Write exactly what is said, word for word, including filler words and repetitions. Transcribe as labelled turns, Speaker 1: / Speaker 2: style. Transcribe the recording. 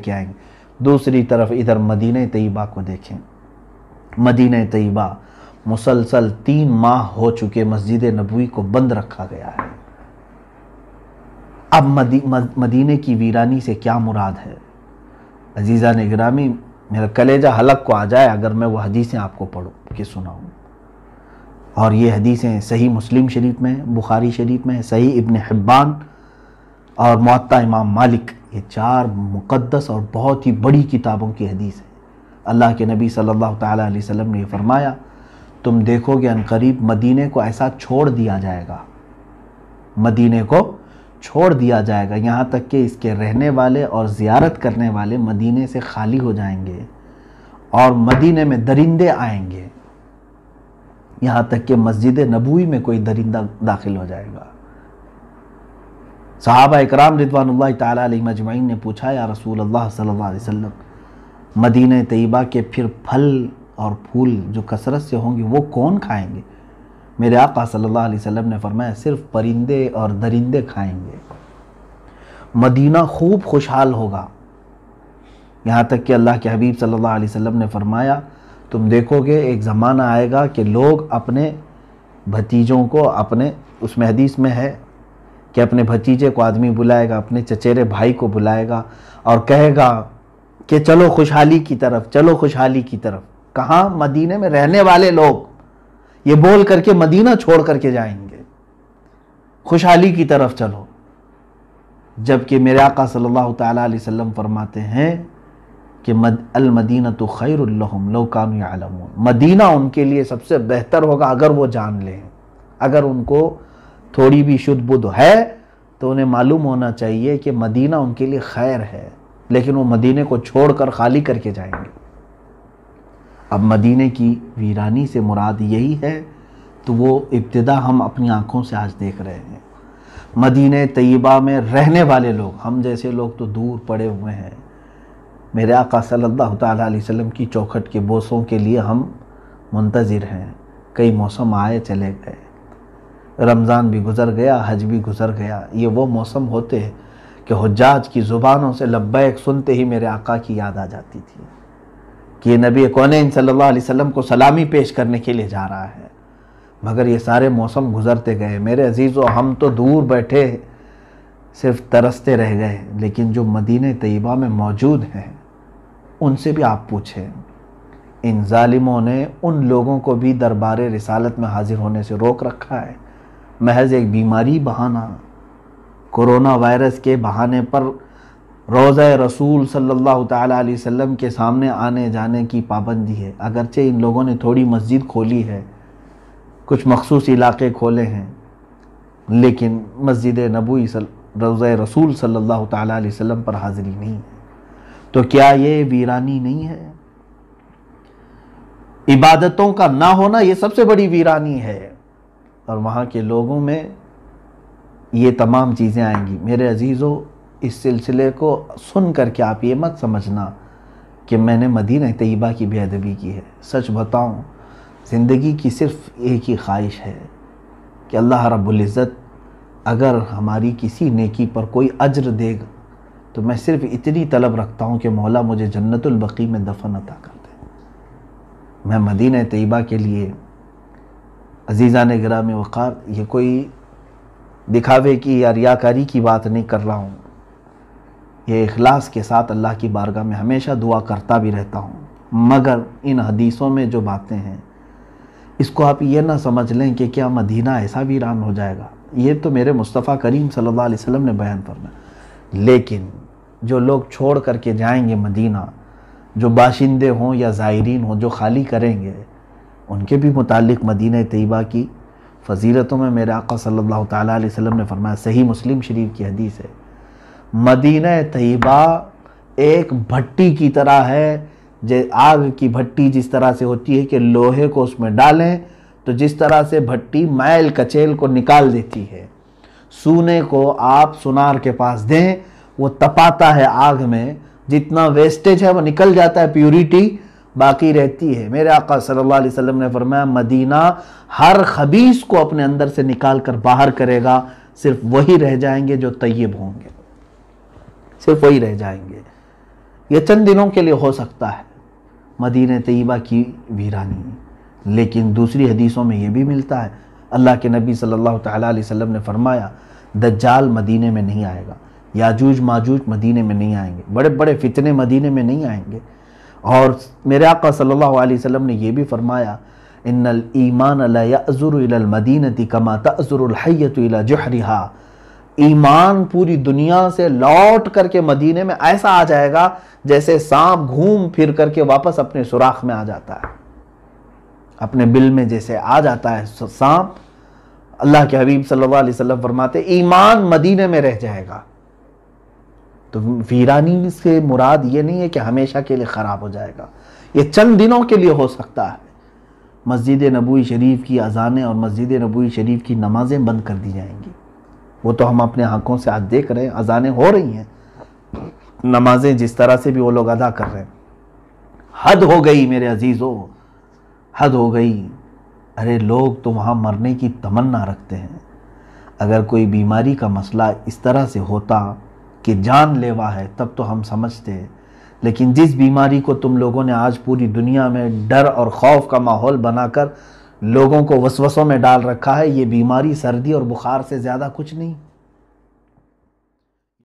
Speaker 1: کے آئیں گے۔ دوسری طرف ادھر مدینہ طیبہ کو دیکھیں، مدینہ طیبہ مسلسل تین ماہ ہو چکے مسجد نبوی کو بند رکھا گیا ہے۔ اب مدینہ کی ویرانی سے کیا مراد ہے؟ عزیزان گرامی، میرا کلیجہ حلق کو آ جائے اگر میں وہ حدیثیں آپ کو پڑھوں کہ سناؤں، اور یہ حدیثیں صحیح مسلم شریف میں، بخاری شریف میں، صحیح ابن حبان اور موطا امام مالک، یہ چار مقدس اور بہت ہی بڑی کتابوں کی حدیث ہے۔ اللہ کے نبی صلی اللہ تعالیٰ علیہ وسلم نے یہ فرمایا، تم دیکھو گے ان قریب مدینے کو ایسا چھوڑ دیا جائے گا، مدینے کو چھوڑ دیا جائے گا، یہاں تک کہ اس کے رہنے والے اور زیارت کرنے والے مدینے سے خالی ہو جائیں گے، اور مدینے میں درندے آئیں گے، یہاں تک کہ مسجد نبوی میں کوئی درندہ داخل ہو جائے گا۔ صحابہ اکرام رضوان اللہ تعالیٰ علیہم اجمعین نے پوچھا، یا رسول اللہ صلی اللہ علیہ وسلم، مدینہ طیبہ کے پھر پھل اور پھول جو کثرت سے ہوں گے وہ کون کھائیں گے؟ میرے آقا صلی اللہ علیہ وسلم نے فرمایا، صرف پرندے اور درندے کھائیں گے۔ مدینہ خوب خوشحال ہوگا، یہاں تک کہ اللہ کے حبیب صلی اللہ علیہ وسلم نے فرمایا، تم دیکھو گے ایک زمانہ آئے گا کہ لوگ اپنے بھتیجوں کو، اپنے اس میں حدیث میں ہے کہ اپنے بھتیجے کو آدمی بلائے گا، اپنے چچیرے بھائی کو بلائے گا اور کہے گا کہ چلو خوشحالی کی طرف، چلو خوشحالی کی طرف۔ کہاں؟ مدینے میں رہنے والے لوگ یہ بول کر کے مدینہ چھوڑ کر کے جائیں گے، خوشحالی کی طرف چلو، جبکہ میرے آقا صلی اللہ تعالیٰ علیہ وسلم فرماتے ہیں کہ المدینۃ خیر لہم لو کانوا یعلمون، مدینہ ان کے لیے سب سے بہتر ہوگا اگر وہ جان لیں، اگر ان کو تھوڑی بھی شدھ بدھ ہے تو انہیں معلوم ہونا چاہیے کہ مدینہ ان کے لیے خیر ہے، لیکن وہ مدینے کو چھوڑ کر خالی کر کے جائیں گے۔ اب مدینے کی ویرانی سے مراد یہی ہے، تو وہ ابتدا ہم اپنی آنکھوں سے آج دیکھ رہے ہیں۔ مدینہ طیبہ میں رہنے والے لوگ، ہم جیسے لوگ تو دور پڑے ہوئے ہیں، میرے آقا صلی اللہ تعالیٰ علیہ وسلم کی چوکھٹ کے بوسوں کے لیے ہم منتظر ہیں۔ کئی موسم آئے چلے گئے، رمضان بھی گزر گیا، حج بھی گزر گیا، یہ وہ موسم ہوتے ہیں کہ حجاج کی زبانوں سے لبیک سنتے ہی میرے آقا کی یاد آ جاتی تھی کہ یہ نبی کونین صلی اللہ علیہ وسلم کو سلامی پیش کرنے کے لیے جا رہا ہے۔ مگر یہ سارے موسم گزرتے گئے میرے عزیزو، ہم تو دور بیٹھے صرف ترستے رہ گئے، لیکن جو مدینہ طیبہ میں موجود ہیں ان سے بھی آپ پوچھیں، ان ظالموں نے ان لوگوں کو بھی دربار رسالت میں حاضر ہونے سے روک رکھا ہے، محض ایک بیماری بہانہ، کورونا وائرس کے بہانے پر روضہ رسول صلی اللہ تعالیٰ علیہ وسلم کے سامنے آنے جانے کی پابندی ہے۔ اگرچہ ان لوگوں نے تھوڑی مسجد کھولی ہے، کچھ مخصوص علاقے کھولے ہیں، لیکن مسجد نبوی روضہ رسول صلی اللہ تعالیٰ علیہ وسلم پر حاضری نہیں ہے۔ تو کیا یہ ویرانی نہیں ہے؟ عبادتوں کا نہ ہونا یہ سب سے بڑی ویرانی ہے، اور وہاں کے لوگوں میں یہ تمام چیزیں آئیں گی۔ میرے عزیزو، اس سلسلے کو سن کر کے آپ یہ مت سمجھنا کہ میں نے مدینہ طیبہ کی بے ادبی کی ہے۔ سچ بتاؤں، زندگی کی صرف ایک ہی خواہش ہے کہ اللہ رب العزت اگر ہماری کسی نیکی پر کوئی اجر دے گا تو میں صرف اتنی طلب رکھتا ہوں کہ مولا مجھے جنت البقیع میں دفن عطا کر دے۔ میں مدینہ طیبہ کے لیے، عزیزان گرامی وقار، یہ کوئی دکھاوے کی یا ریاکاری کی بات نہیں کر رہا ہوں، یہ اخلاص کے ساتھ اللہ کی بارگاہ میں ہمیشہ دعا کرتا بھی رہتا ہوں۔ مگر ان حدیثوں میں جو باتیں ہیں اس کو آپ یہ نہ سمجھ لیں کہ کیا مدینہ ایسا ویران ہو جائے گا، یہ تو میرے مصطفیٰ کریم صلی اللہ علیہ وسلم نے بیان فرمایا، لیکن جو لوگ چھوڑ کر کے جائیں گے مدینہ، جو باشندے ہوں یا زائرین ہوں جو خالی کریں گے، ان کے بھی متعلق مدینہ طیبہ کی فضیلتوں میں میرے آقا صلی اللہ تعالیٰ علیہ وسلم نے فرمایا، صحیح مسلم شریف کی حدیث ہے، مدینہ طیبہ ایک بھٹی کی طرح ہے، آگ کی بھٹی جس طرح سے ہوتی ہے کہ لوہے کو اس میں ڈالیں تو جس طرح سے بھٹی میل کچیل کو نکال دیتی ہے، سونے کو آپ سونار کے پاس دیں وہ تپاتا ہے آگ میں، جتنا ویسٹیج ہے وہ نکل جاتا ہے، پیوریٹی باقی رہتی ہے۔ میرے آقا صلی اللہ علیہ وسلم نے فرمایا مدینہ ہر خبیث کو اپنے اندر سے نکال کر باہر کرے گا، صرف وہی رہ جائیں گے جو طیب ہوں گے، صرف وہی رہ جائیں گے۔ یہ چند دنوں کے لیے ہو سکتا ہے مدینہ طیبہ کی ویرانی، لیکن دوسری حدیثوں میں یہ بھی ملتا ہے، اللہ کے نبی صلی اللہ تعالیٰ علیہ وسلم نے فرمایا دجال مدینے میں نہیں آئے گا، یاجوج ماجوج مدینے میں نہیں آئیں گے، بڑے بڑے فتنے مدینے میں نہیں آئیں گے۔ اور میرے آقا صلی اللہ علیہ وسلم نے یہ بھی فرمایا ان الایمان لا یأزر الی المدینہ کما تأزر الحیۃ الی جحرہا، ایمان پوری دنیا سے لوٹ کر کے مدینے میں ایسا آ جائے گا جیسے سانپ گھوم پھر کر کے واپس اپنے سوراخ میں آ جاتا ہے، اپنے بل میں جیسے آ جاتا ہے سانپ۔ اللہ کے حبیب صلی اللہ علیہ وسلم فرماتے ایمان مدینے میں رہ جائے گا۔ تو ویرانی سے مراد یہ نہیں ہے کہ ہمیشہ کے لیے خراب ہو جائے گا، یہ چند دنوں کے لیے ہو سکتا ہے۔ مسجد نبوی شریف کی اذانیں اور مسجد نبوی شریف کی نمازیں بند کر دی جائیں گی، وہ تو ہم اپنے آنکھوں سے آج دیکھ رہے ہیں، اذانیں ہو رہی ہیں، نمازیں جس طرح سے بھی وہ لوگ ادا کر رہے ہیں۔ حد ہو گئی میرے عزیزو، حد ہو گئی۔ ارے لوگ تو وہاں مرنے کی تمنا رکھتے ہیں۔ اگر کوئی بیماری کا مسئلہ اس طرح سے ہوتا کہ جان لیوا ہے تب تو ہم سمجھتے، لیکن جس بیماری کو تم لوگوں نے آج پوری دنیا میں ڈر اور خوف کا ماحول بنا کر لوگوں کو وسوسوں میں ڈال رکھا ہے، یہ بیماری سردی اور بخار سے زیادہ کچھ نہیں۔